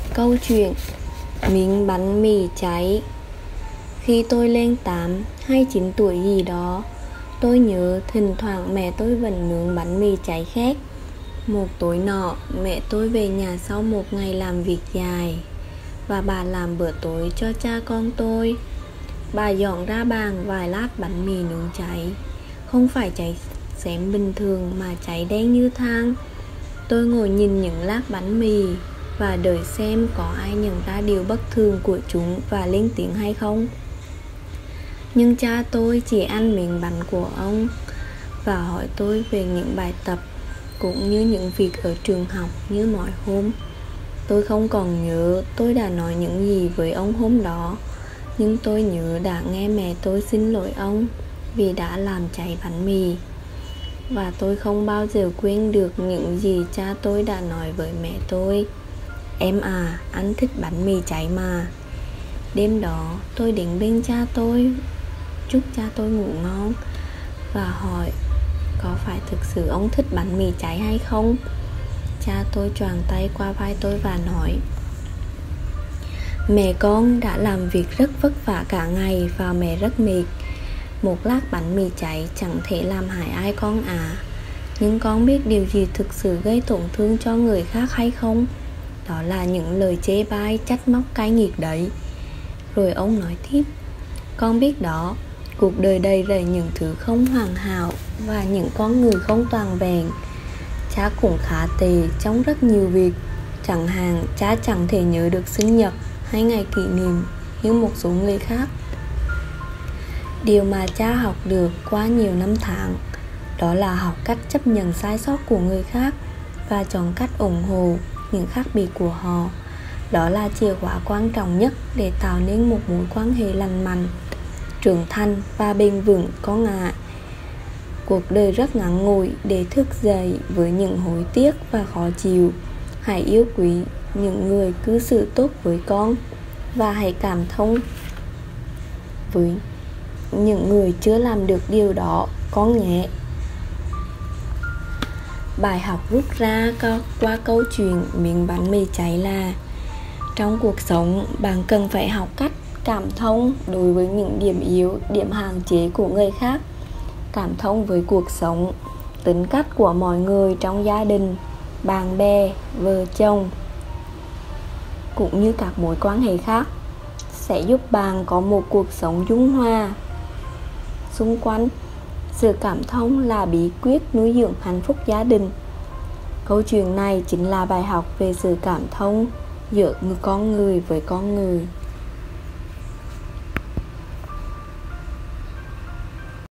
Câu chuyện miếng bánh mì cháy. Khi tôi lên 8 hay 9 tuổi gì đó, tôi nhớ thỉnh thoảng mẹ tôi vẫn nướng bánh mì cháy khét. Một tối nọ, mẹ tôi về nhà sau một ngày làm việc dài, và bà làm bữa tối cho cha con tôi. Bà dọn ra bàn vài lát bánh mì nướng cháy. Không phải cháy xém bình thường mà cháy đen như than. Tôi ngồi nhìn những lát bánh mì và đợi xem có ai nhận ra điều bất thường của chúng và lên tiếng hay không. Nhưng cha tôi chỉ ăn miếng bánh của ông và hỏi tôi về những bài tập cũng như những việc ở trường học như mọi hôm. Tôi không còn nhớ tôi đã nói những gì với ông hôm đó, nhưng tôi nhớ đã nghe mẹ tôi xin lỗi ông vì đã làm cháy bánh mì. Và tôi không bao giờ quên được những gì cha tôi đã nói với mẹ tôi: "Em à, anh thích bánh mì cháy mà." Đêm đó tôi đến bên cha tôi, chúc cha tôi ngủ ngon và hỏi có phải thực sự ông thích bánh mì cháy hay không. Cha tôi choàng tay qua vai tôi và nói: "Mẹ con đã làm việc rất vất vả cả ngày và mẹ rất mệt. Một lát bánh mì cháy chẳng thể làm hại ai con à. Nhưng con biết điều gì thực sự gây tổn thương cho người khác hay không? Đó là những lời chê bai, trách móc cay nghiệt đấy." Rồi ông nói tiếp: "Con biết đó, cuộc đời đầy rẫy những thứ không hoàn hảo và những con người không toàn vẹn. Cha cũng khá tệ trong rất nhiều việc. Chẳng hạn cha chẳng thể nhớ được sinh nhật hay ngày kỷ niệm như một số người khác. Điều mà cha học được qua nhiều năm tháng đó là học cách chấp nhận sai sót của người khác và chọn cách ủng hộ những khác biệt của họ. Đó là chìa khóa quan trọng nhất để tạo nên một mối quan hệ lành mạnh, trưởng thành và bền vững con ạ. Cuộc đời rất ngắn ngủi để thức dậy với những hối tiếc và khó chịu. Hãy yêu quý những người cư xử tốt với con và hãy cảm thông với những người chưa làm được điều đó con nhé." Bài học rút ra qua câu chuyện miếng bánh mì cháy là: trong cuộc sống, bạn cần phải học cách cảm thông đối với những điểm yếu, điểm hạn chế của người khác, cảm thông với cuộc sống, tính cách của mọi người trong gia đình, bạn bè, vợ chồng, cũng như các mối quan hệ khác, sẽ giúp bạn có một cuộc sống dung hòa xung quanh. Sự cảm thông là bí quyết nuôi dưỡng hạnh phúc gia đình. Câu chuyện này chính là bài học về sự cảm thông giữa con người với con người.